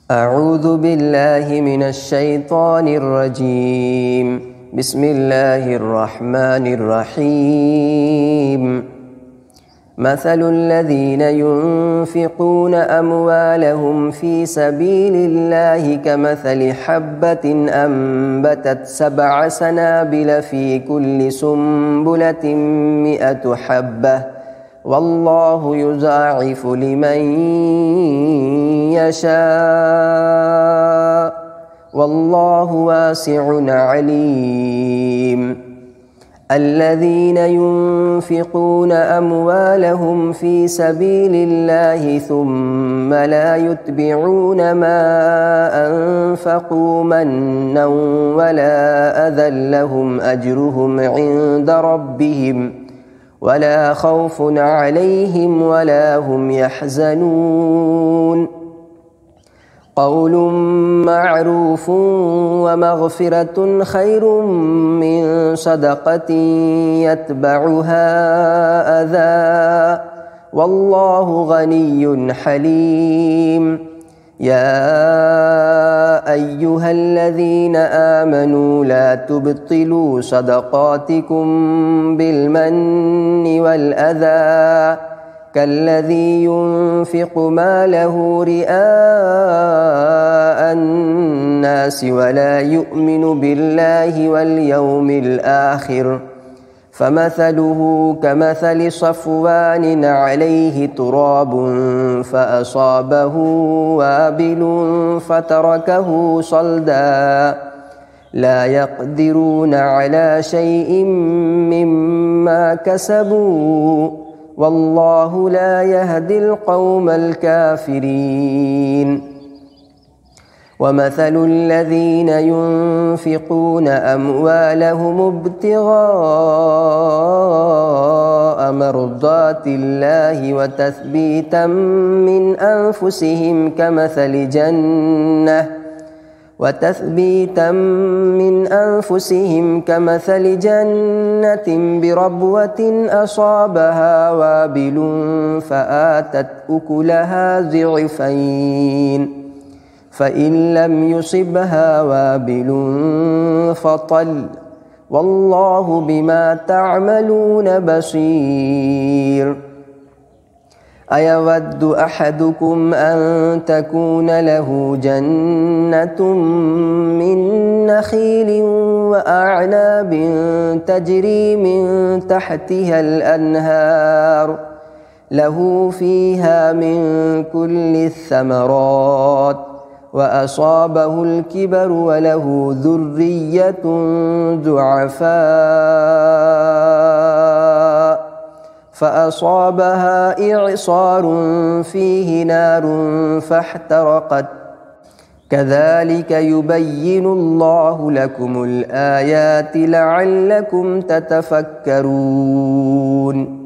أعوذ بالله من الشيطان الرجيم. بسم الله الرحمن الرحيم. مثل الذين ينفقون أموالهم في سبيل الله كمثل حبة أنبتت 7 سنابل في كل سنبلة 100 حبة والله يضاعف لمن يشاء والله واسع عليم. الذين ينفقون أموالهم في سبيل الله ثم لا يتبعون ما أنفقوا منا ولا أذى لهم أجرهم عند ربهم ولا خوف عليهم ولا هم يحزنون. قول معروف ومغفرة خير من صدقة يتبعها أذى والله غني حليم. يا أيها الذين آمنوا لا تبطلوا صدقاتكم بالمن والأذى كالذي ينفق ماله رئاء الناس ولا يؤمن بالله واليوم الآخر فمثله كمثل صفوان عليه تراب فأصابه وابل فتركه صلدا لا يقدرون على شيء مما كسبوا والله لا يهدي القوم الكافرين. ومثل الذين ينفقون أموالهم ابتغاء مرضات الله وتثبيتا من أنفسهم كمثل جنة بربوة أصابها وابل فآتت أكلها ضعفين فإن لم يصبها وابل فطل والله بما تعملون بصير. أيود أحدكم أن تكون له جنة من نخيل وأعناب تجري من تحتها الأنهار له فيها من كل الثمرات وأصابه الكبر وله ذرية ضعفاء فأصابها إعصار فيه نار فاحترقت كذلك يبين الله لكم الآيات لعلكم تتفكرون.